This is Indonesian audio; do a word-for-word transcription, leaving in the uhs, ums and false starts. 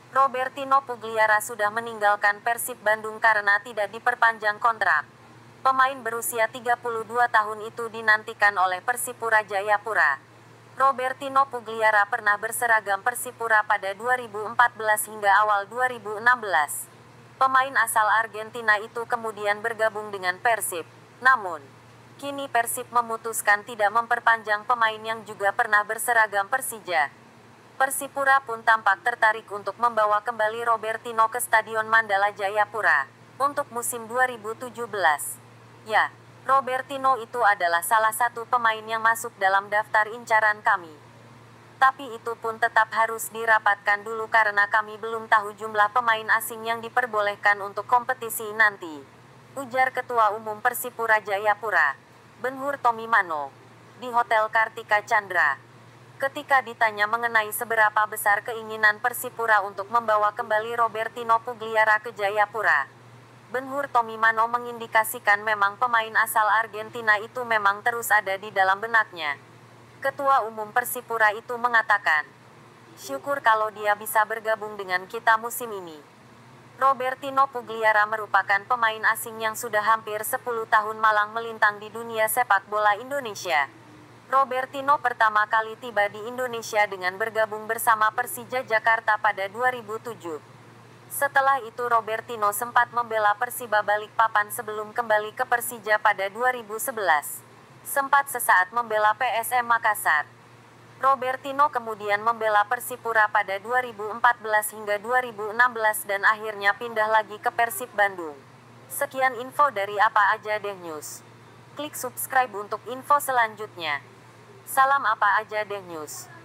Robertinho Pugliara sudah meninggalkan Persib Bandung karena tidak diperpanjang kontrak. Pemain berusia tiga puluh dua tahun itu dinantikan oleh Persipura Jayapura. Robertinho Pugliara pernah berseragam Persipura pada dua ribu empat belas hingga awal dua ribu enam belas. Pemain asal Argentina itu kemudian bergabung dengan Persib. Namun, kini Persib memutuskan tidak memperpanjang pemain yang juga pernah berseragam Persija. Persipura pun tampak tertarik untuk membawa kembali Robertinho ke Stadion Mandala Jayapura untuk musim dua ribu tujuh belas. Ya, Robertinho itu adalah salah satu pemain yang masuk dalam daftar incaran kami. Tapi itu pun tetap harus dirapatkan dulu karena kami belum tahu jumlah pemain asing yang diperbolehkan untuk kompetisi nanti, ujar Ketua Umum Persipura Jayapura, Ben-Hur Tomimano, di Hotel Kartika Chandra. Ketika ditanya mengenai seberapa besar keinginan Persipura untuk membawa kembali Robertinho Pugliara ke Jayapura, Ben-Hur Tomimano mengindikasikan memang pemain asal Argentina itu memang terus ada di dalam benaknya. Ketua Umum Persipura itu mengatakan, "Syukur kalau dia bisa bergabung dengan kita musim ini." Robertinho Pugliara merupakan pemain asing yang sudah hampir sepuluh tahun malang melintang di dunia sepak bola Indonesia. Robertinho pertama kali tiba di Indonesia dengan bergabung bersama Persija Jakarta pada dua ribu tujuh. Setelah itu Robertinho sempat membela Persiba Balikpapan sebelum kembali ke Persija pada dua ribu sebelas. Sempat sesaat membela P S M Makassar. Robertinho kemudian membela Persipura pada dua ribu empat belas hingga dua ribu enam belas dan akhirnya pindah lagi ke Persib Bandung. Sekian info dari Apa Aja Deh News. Klik subscribe untuk info selanjutnya. Salam Apa Aja Deh News.